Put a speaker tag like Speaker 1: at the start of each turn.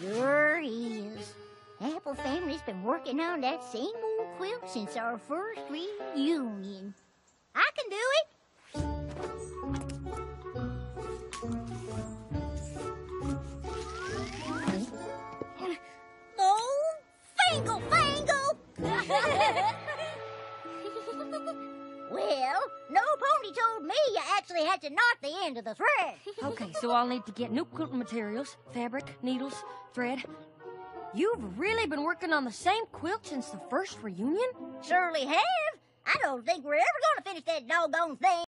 Speaker 1: Sure is. Apple family's been working on that same old quilt since our first reunion. I can do it. Oh, Fangle! Well, no pony told me you actually had to knot the end of the thread.
Speaker 2: Okay, so I'll need to get new quilting materials, fabric, needles, thread. You've really been working on the same quilt since the first reunion?
Speaker 1: Surely have. I don't think we're ever gonna finish that doggone thing.